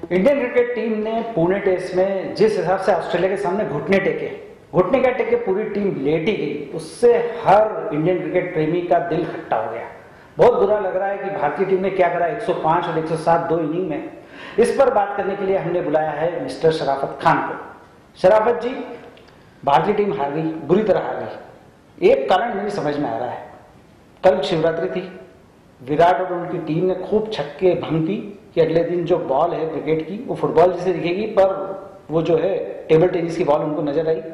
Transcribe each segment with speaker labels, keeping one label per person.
Speaker 1: Indian cricket team ने Pune test में जिस हिसाब से ऑस्ट्रेलिया के सामने घुटने क्या टेके पूरी टीम लेट ही गई, उससे हर इंडियन क्रिकेट प्रेमी का दिल खट्टा हो गया। बहुत बुरा लग रहा है कि भारतीय टीम ने क्या करा 105 और 107 दो इनिंग में। इस पर बात करने के लिए हमने बुलाया है मिस्टर शराफत खान को। शराफत जी, भारतीय टीम हार गई, बुरी तरह हार गई। एक कारण मेरी समझ में आ रहा है, कल शिवरात्रि थी, विराट और उनकी टीम ने खूब छक्के भंग कि अगले दिन जो बॉल है क्रिकेट की वो फुटबॉल जैसे दिखेगी, पर वो जो है टेबल टेनिस की बॉल उनको नजर आई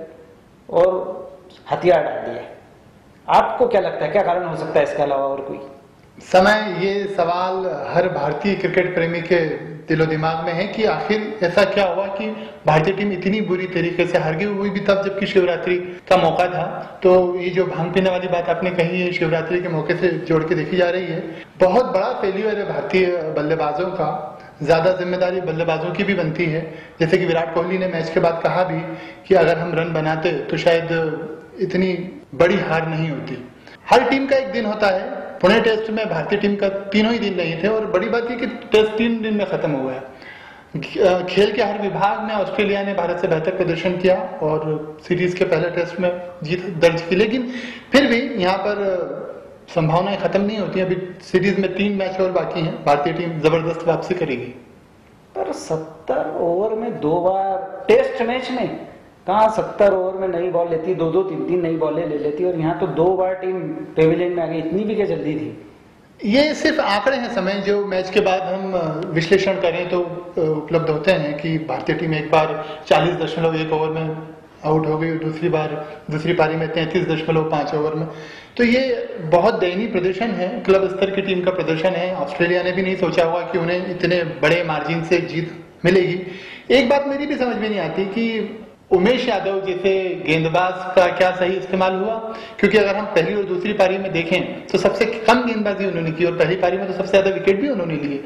Speaker 1: और हथियार डाल दिए। आपको क्या लगता है, क्या कारण हो सकता है इसके अलावा और कोई?
Speaker 2: समय ये सवाल हर भारतीय क्रिकेट प्रेमी के दिलो दिमाग में है कि आखिर ऐसा क्या हुआ कि भारतीय टीम इतनी बुरी तरीके से हार गई, हुई भी तब जबकि शिवरात्रि का मौका था। तो ये जो भांग पीने वाली बात आपने कही है, शिवरात्रि के मौके से जोड़ के देखी जा रही है। बहुत बड़ा फेल्यूर है भारतीय बल्लेबाजों का, ज्यादा जिम्मेदारी बल्लेबाजों की भी बनती है। जैसे कि विराट कोहली ने मैच के बाद कहा भी कि अगर हम रन बनाते तो शायद इतनी बड़ी हार नहीं होती। हर टीम का एक दिन होता है, पुणे टेस्ट में भारतीय टीम का तीनों ही दिन नहीं थे और बड़ी बात यह कि टेस्ट 3 दिन में खत्म हुआ है। खेल के हर विभाग में ऑस्ट्रेलिया ने भारत से बेहतर प्रदर्शन किया और सीरीज के पहले टेस्ट में जीत दर्ज की, लेकिन फिर भी यहाँ पर संभावनाएं खत्म नहीं होती। अभी सीरीज में 3 मैच और बाकी हैं, भारतीय टीम जबरदस्त वापसी करेगी।
Speaker 1: पर 70 ओवर में 2 बार टेस्ट मैच में कहाँ 70 ओवर में नई बॉल लेती, 2-2, 3-3 नई बॉलें ले लेती, और यहाँ तो 2 बार टीम पेविलियन में आ गई। इतनी भी क्या जल्दी थी?
Speaker 2: ये सिर्फ आंकड़े हैं, समय जो मैच के बाद हम विश्लेषण करें तो उपलब्ध होते हैं कि भारतीय टीम एक बार 40.1 ओवर में आउट हो गई और दूसरी पारी में 33.5 ओवर में। तो ये बहुत दयनीय प्रदर्शन है, क्लब स्तर की टीम का प्रदर्शन है। ऑस्ट्रेलिया ने भी नहीं सोचा होगा कि उन्हें इतने बड़े मार्जिन से जीत मिलेगी। एक बात मेरी भी समझ में नहीं आती कि उमेश यादव जैसे गेंदबाज का क्या सही इस्तेमाल हुआ, क्योंकि अगर हम पहली और दूसरी पारी में देखें तो सबसे कम गेंदबाजी उन्होंने की और पहली पारी में तो सबसे ज्यादा विकेट भी उन्होंने लिए।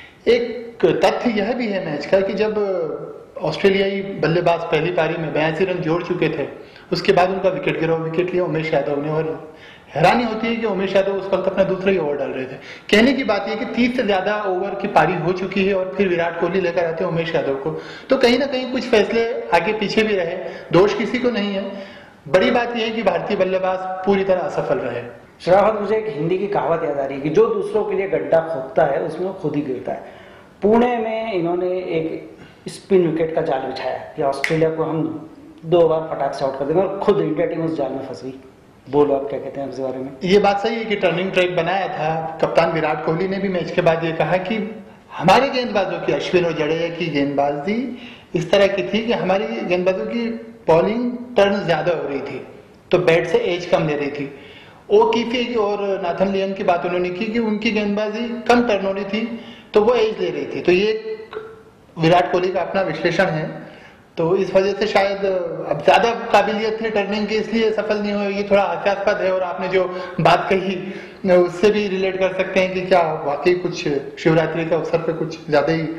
Speaker 2: एक तथ्य यह भी है मैच का कि जब ऑस्ट्रेलियाई बल्लेबाज पहली पारी में 82 रन जोड़ चुके थे, उसके बाद उनका विकेट गिरा, विकेट लिया उमेश यादव ने। और हैरानी होती है कि उमेश यादव उस वक्त अपना दूसरा ही ओवर डाल रहे थे। कहने की बात यह कि 30 से ज्यादा ओवर की पारी हो चुकी है और फिर विराट कोहली लेकर आते हैं उमेश यादव को, तो कहीं ना कहीं कुछ फैसले आगे पीछे भी रहे, दोष किसी को नहीं है। बड़ी बात यह है कि भारतीय बल्लेबाज पूरी तरह असफल रहे।
Speaker 1: शराफत, मुझे एक हिंदी की कहावत याद आ रही है कि जो दूसरों के लिए गड्ढा खोदता है उसमें वो खुद ही गिरता है। पुणे में इन्होंने एक स्पिन विकेट का जाल बिछाया कि ऑस्ट्रेलिया को हम 2 बार फटाक से आउट कर देंगे, और खुद इंडिया टीम उस जाल में फंस गई। बोलो आप क्या कहते हैं इस बारे में?
Speaker 2: ये बात सही है कि टर्निंग ट्रैक बनाया था। कप्तान विराट कोहली ने भी मैच के बाद ये कहा कि हमारे गेंदबाजों की, अश्विन और जडेजा की गेंदबाजी इस तरह की थी कि हमारी गेंदबाजों की बॉलिंग टर्न ज्यादा हो रही थी तो बैट से एज कम ले रही थी। ओ कीफी और नाथन लियन की बात उन्होंने की कि उनकी गेंदबाजी कम टर्न हो रही थी तो वो एज ले रही थी। तो ये विराट कोहली का अपना विश्लेषण है। तो इस वजह से शायद अब ज्यादा काबिलियत है टर्निंग की, इसलिए सफल नहीं हुए। ये थोड़ा हास्यास्पद है। और आपने जो बात कही उससे भी रिलेट कर सकते हैं कि क्या वाकई कुछ शिवरात्रि के अवसर पे कुछ ज्यादा ही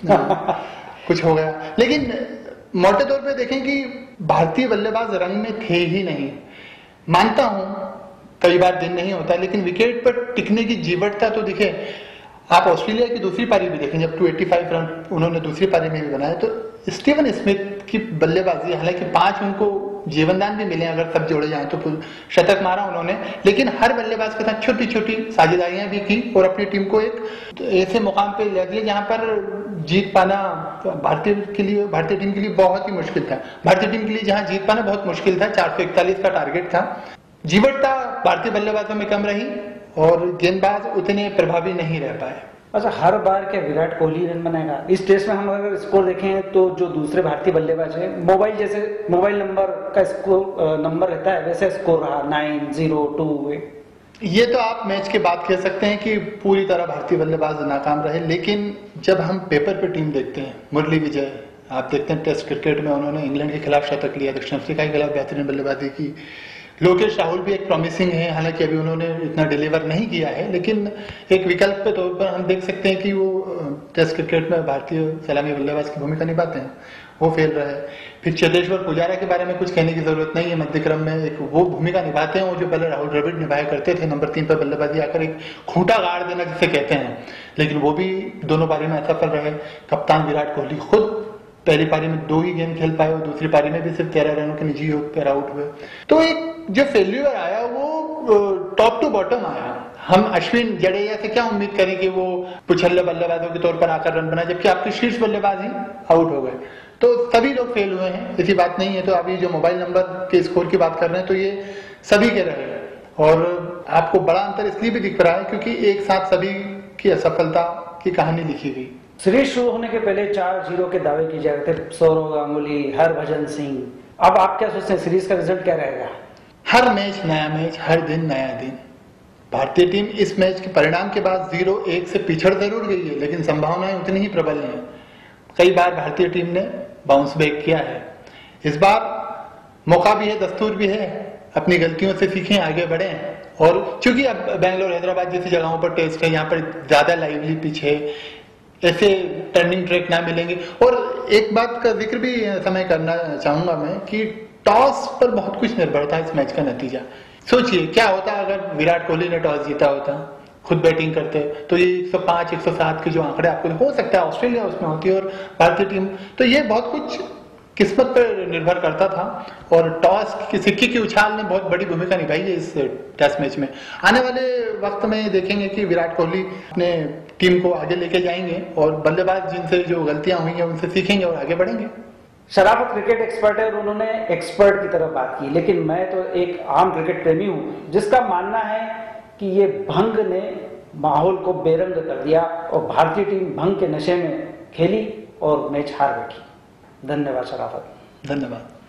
Speaker 2: कुछ हो गया। लेकिन मोटे तौर पे देखें कि भारतीय बल्लेबाज रंग में थे ही नहीं। मानता हूं कई बार दिन नहीं होता, लेकिन विकेट पर टिकने की जीवटता तो दिखे। आप ऑस्ट्रेलिया की दूसरी पारी भी देखें, जब 285 रन उन्होंने दूसरी पारी में भी बनाए, तो स्टीवन स्मिथ की बल्लेबाजी, हालांकि 5 उनको जीवनदान भी मिले अगर सब जोड़े जाएं तो शतक मारा उन्होंने, लेकिन हर बल्लेबाज के साथ छोटी छोटी साझेदारियां भी की और अपनी टीम को एक ऐसे मुकाम पे ले गए जहां पर जीत पाना भारतीय टीम के लिए बहुत ही मुश्किल था। भारतीय टीम के लिए जहां जीत पाना बहुत मुश्किल था, 441 का टारगेट था। जीवटता भारतीय बल्लेबाजों में कम रही और गेंदबाज उतने प्रभावी नहीं रह पाए।
Speaker 1: अच्छा, हर बार क्या विराट कोहली रन बनाएगा? इस टेस्ट में हम अगर स्कोर देखें तो जो दूसरे भारतीय बल्लेबाज हैं, मोबाइल नंबर का स्कोर नंबर रहता है वैसे स्कोर रहा 9-0-2।
Speaker 2: ये तो आप मैच के बाद कह सकते हैं कि पूरी तरह भारतीय बल्लेबाज नाकाम रहे, लेकिन जब हम पेपर पे टीम देखते हैं, मुरली विजय आप देखते हैं टेस्ट क्रिकेट में उन्होंने इंग्लैंड के खिलाफ शतक लिया, दक्षिण अफ्रीका के खिलाफ बेहतरीन बल्लेबाजी की, लोकेश राहुल भी एक प्रॉमिसिंग है, हालांकि अभी उन्होंने इतना डिलीवर नहीं किया है, लेकिन एक विकल्प के तौर पर हम देख सकते हैं कि वो टेस्ट क्रिकेट में भारतीय सलामी बल्लेबाज की भूमिका निभाते हैं, वो फेल रहे। फिर चेतेश्वर पुजारा के बारे में कुछ कहने की जरूरत नहीं है, मध्यक्रम में एक वो भूमिका निभाते हैं, वो जो पहले राहुल द्रविड़ निभाया करते थे, नंबर 3 पर बल्लेबाजी आकर एक खूंटा गाड़ देना जिसे कहते हैं, लेकिन वो भी दोनों पारी में असफल रहे। कप्तान विराट कोहली खुद पहली पारी में 2 ही गेंद खेल पाए और दूसरी पारी में भी सिर्फ 13 रनों के निजी योग पर आउट हुए। तो एक जो फेल्यूर आया वो टॉप टू बॉटम आया। हम अश्विन जडेजा से क्या उम्मीद करें कि वो पुछल्ले बल्लेबाजों के तौर पर आकर रन बनाए, जबकि आपके शीर्ष बल्लेबाज ही आउट हो गए। तो सभी लोग फेल हुए हैं, ऐसी बात नहीं है। तो अभी जो मोबाइल नंबर के स्कोर की बात कर रहे हैं तो ये सभी के रहे, और आपको बड़ा अंतर इसलिए भी दिख रहा है क्योंकि एक साथ सभी की असफलता की कहानी लिखी गई।
Speaker 1: सीरीज शुरू होने के पहले 4-0 के दावे किए जा रहे थे, सौरव गांगुली, हरभजन सिंह। अब आप क्या सोचते हैं, सीरीज का रिजल्ट क्या रहेगा?
Speaker 2: हर मैच नया मैच, हर दिन नया दिन। भारतीय टीम इस मैच के परिणाम के बाद 0-1 से पिछड़ जरूर गई है, लेकिन संभावनाएं उतनी ही प्रबल हैं। कई बार भारतीय टीम ने बाउंस बैक किया है। इस बार मौका भी है, दस्तूर भी है, अपनी गलतियों से सीखें, आगे बढ़ें। और चूंकि अब बेंगलोर, हैदराबाद जैसी जगहों पर टेस्ट है, यहाँ पर ज्यादा लाइवली पिच है, ऐसे टर्निंग ट्रैक ना मिलेंगे। और एक बात का जिक्र भी समय करना चाहूंगा मैं कि टॉस पर बहुत कुछ निर्भर था इस मैच का नतीजा। सोचिए क्या होता अगर विराट कोहली ने टॉस जीता होता, खुद बैटिंग करते, तो ये 105, 107 के जो आंकड़े आपको हो सकता है ऑस्ट्रेलिया उसमें होती है और भारतीय टीम, तो ये बहुत कुछ किस्मत पर निर्भर करता था। और टॉस की सिक्के की उछाल ने बहुत बड़ी भूमिका निभाई है इस टेस्ट मैच में। आने वाले वक्त में देखेंगे कि विराट कोहली अपने टीम को आगे लेके जाएंगे और बल्लेबाज जिनसे जो गलतियां हुई हैं उनसे सीखेंगे और आगे बढ़ेंगे।
Speaker 1: शराफत क्रिकेट एक्सपर्ट है और उन्होंने एक्सपर्ट की तरफ बात की, लेकिन मैं तो एक आम क्रिकेट प्रेमी हूं जिसका मानना है कि ये भंग ने माहौल को बेरंग कर दिया और भारतीय टीम भंग के नशे में खेली और मैच हार बैठी। धन्यवाद शराफत।
Speaker 2: धन्यवाद।